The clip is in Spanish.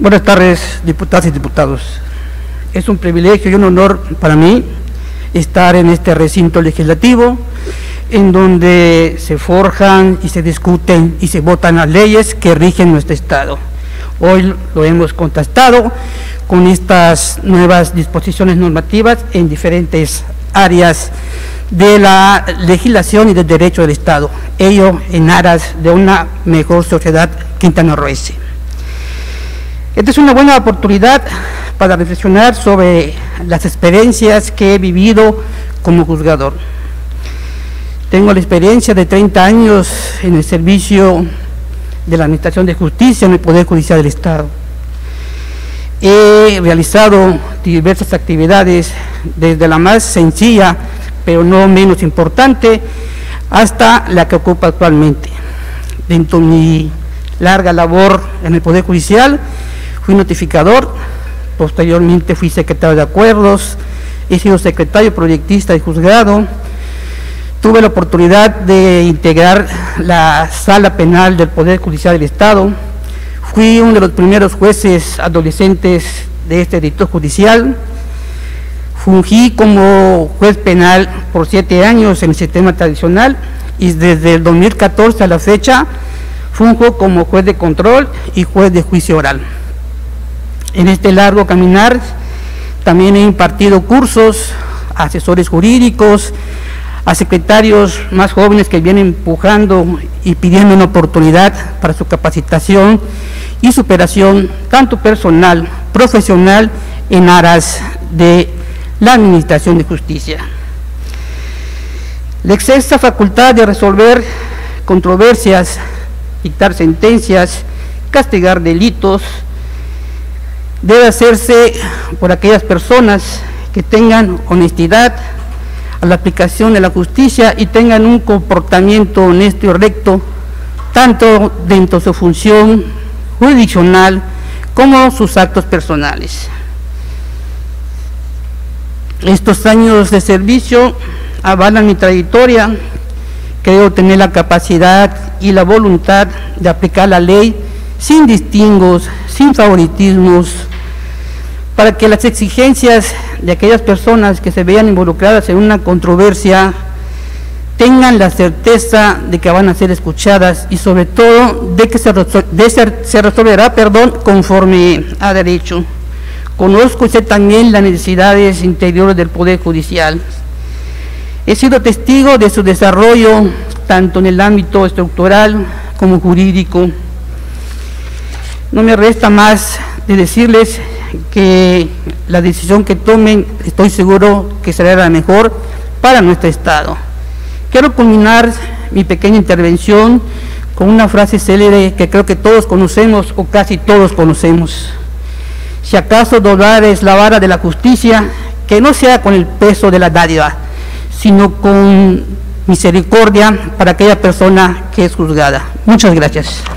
Buenas tardes, diputadas y diputados. Es un privilegio y un honor para mí estar en este recinto legislativo, en donde se forjan y se discuten y se votan las leyes que rigen nuestro Estado. Hoy lo hemos contrastado con estas nuevas disposiciones normativas en diferentes áreas de la legislación y del derecho del Estado, ello en aras de una mejor sociedad quintanarroense. Esta es una buena oportunidad para reflexionar sobre las experiencias que he vivido como juzgador. Tengo la experiencia de 30 años en el servicio de la Administración de Justicia en el Poder Judicial del Estado. He realizado diversas actividades, desde la más sencilla, pero no menos importante, hasta la que ocupo actualmente. Dentro de mi larga labor en el Poder Judicial, fui notificador, posteriormente fui secretario de acuerdos, he sido secretario proyectista de juzgado, tuve la oportunidad de integrar la Sala Penal del Poder Judicial del Estado, fui uno de los primeros jueces adolescentes de este distrito judicial, fungí como juez penal por 7 años en el sistema tradicional y desde el 2014 a la fecha funjo como juez de control y juez de juicio oral. En este largo caminar también he impartido cursos a asesores jurídicos, a secretarios más jóvenes que vienen empujando y pidiendo una oportunidad para su capacitación y superación, tanto personal, profesional, en aras de la administración de justicia. La excelsa facultad de resolver controversias, dictar sentencias, castigar delitos, debe hacerse por aquellas personas que tengan honestidad a la aplicación de la justicia y tengan un comportamiento honesto y recto, tanto dentro de su función jurisdiccional como sus actos personales. Estos años de servicio avalan mi trayectoria. Creo tener la capacidad y la voluntad de aplicar la ley sin distingos, sin favoritismos, para que las exigencias de aquellas personas que se vean involucradas en una controversia tengan la certeza de que van a ser escuchadas y sobre todo de que se resolverá conforme a derecho. Conozco usted también las necesidades interiores del Poder Judicial. He sido testigo de su desarrollo tanto en el ámbito estructural como jurídico. No me resta más de decirles que la decisión que tomen, estoy seguro que será la mejor para nuestro Estado. Quiero culminar mi pequeña intervención con una frase célebre que creo que todos conocemos o casi todos conocemos. Si acaso doblar es la vara de la justicia, que no sea con el peso de la dádiva, sino con misericordia para aquella persona que es juzgada. Muchas gracias.